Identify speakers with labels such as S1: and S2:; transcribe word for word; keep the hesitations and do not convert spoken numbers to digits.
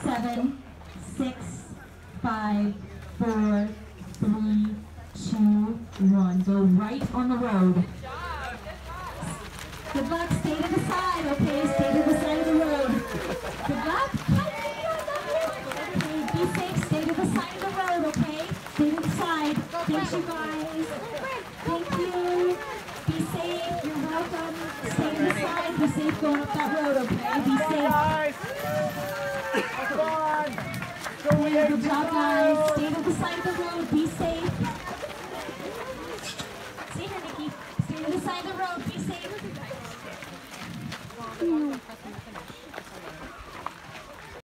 S1: seven, six, five, four, three, two, one. Go right on the road. Good luck. Stay to the side, okay? Stay to the side of the road. Good luck. Okay, be safe. Stay to the side of the road, okay? Stay to the side. Thanks, you guys. Thank you. Be safe. You're welcome. Stay to the side. Be safe going up that road, okay? Be safe.
S2: Come on.
S1: Good job, guys. Stay